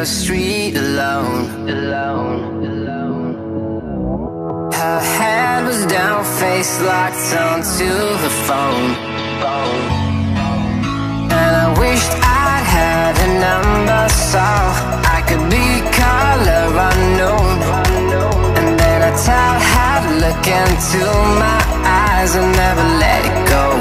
the street alone. Her head was down, face locked onto the phone. And I wished I'd had a number so I could be color unknown. And then I tell her to look into my eyes and never let it go.